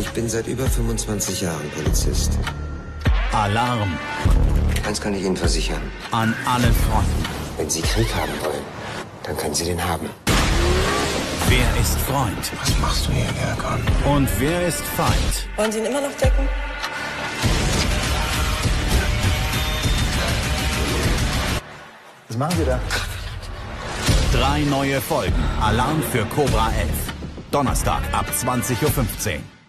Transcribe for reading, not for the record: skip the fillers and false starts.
Ich bin seit über 25 Jahren Polizist. Alarm. Eins kann ich Ihnen versichern. An alle Fronten. Wenn Sie Krieg haben wollen, dann können Sie den haben. Wer ist Freund? Was machst du hier, Erkan? Und wer ist Feind? Wollen Sie ihn immer noch decken? Was machen Sie da? 3 neue Folgen. Alarm für Cobra 11. Donnerstag ab 20:15 Uhr.